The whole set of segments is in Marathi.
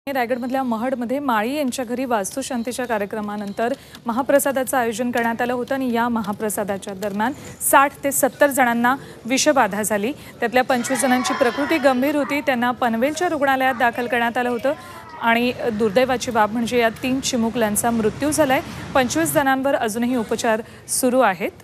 रायगडमधल्या महडमध्ये माळी यांच्या घरी वास्तुशांतीच्या कार्यक्रमानंतर महाप्रसादाचं आयोजन करण्यात आलं होतं आणि या महाप्रसादाच्या दरम्यान 60 ते 70 जणांना विषबाधा झाली। त्यातल्या 25 जणांची प्रकृती गंभीर होती, त्यांना पनवेलच्या रुग्णालयात दाखल करण्यात आलं होतं आणि दुर्दैवाची बाब म्हणजे या 3 चिमुकल्यांचा मृत्यू झालाय। 25 जणांवर अजूनही उपचार सुरू आहेत।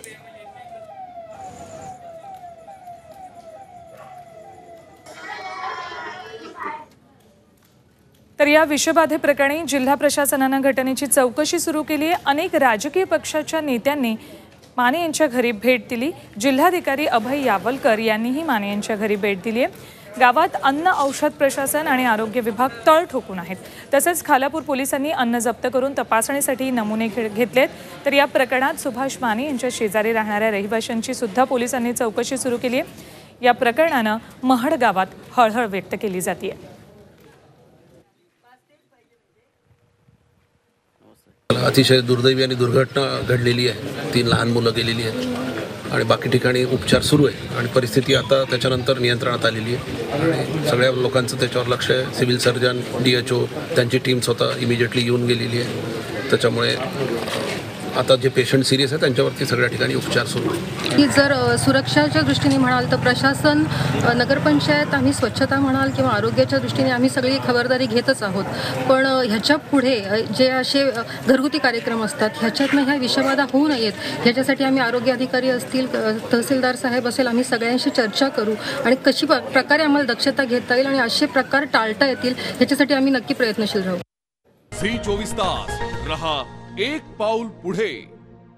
तर या विषबाधेप्रकरणी जिल्हा प्रशासनाने घटनेची चौकशी सुरू केली आहे। अनेक राजकीय पक्षाच्या नेत्यांनी माने यांच्या घरी भेट दिली। जिल्हाधिकारी अभय यावलकर यांनीही माने यांच्या घरी भेट दिली आहे। गावात अन्न औषध प्रशासन आणि आरोग्य विभाग तळ ठोकून आहेत। तसेच खालापूर पोलिसांनी अन्न जप्त करून तपासणीसाठी नमुने घेतलेत। तर या प्रकरणात सुभाष माने यांच्या शेजारी राहणाऱ्या रहिवाशांची सुद्धा पोलिसांनी चौकशी सुरू केली आहे। या प्रकरणाने महड गावात हळहळ व्यक्त केली जाते। अतिशय दुर्दैवी आणि दुर्घटना घडलेली आहे। 3 लहान मुलं गेलेली आहेत आणि बाकी ठिकाणी उपचार सुरू आहे आणि परिस्थिती आता त्याच्यानंतर नियंत्रणात आलेली आहे आणि सगळ्या लोकांचं त्याच्यावर लक्ष आहे। सिव्हिल सर्जन, DHO त्यांची टीम स्वतः इमिजिएटली येऊन गेलेली आहे। त्याच्यामुळे आता जे पेशंट सिरियस आहे त्यांच्यावरती सगळ्या ठिकाणी उपचार सुरू आहे। की जर सुरक्षाच्या दृष्टीने म्हणाल तर प्रशासन, नगरपंचायत, आम्ही स्वच्छता म्हणाल किंवा आरोग्याच्या दृष्टीने आम्ही सगळी खबरदारी घेतच आहोत। पण ह्याच्या पुढे जे असे घरगुती कार्यक्रम असतात ह्याच्यातनं ह्या विषबाधा होऊ नयेत ह्याच्यासाठी आम्ही आरोग्य अधिकारी असतील, तहसीलदार साहेब असेल, आम्ही सगळ्यांशी चर्चा करू आणि कशी प्रकारे आम्हाला दक्षता घेता येईल आणि असे प्रकार टाळता येतील ह्याच्यासाठी आम्ही नक्की प्रयत्नशील राहू। झी 24 तास रहा एक पाऊल पुढे।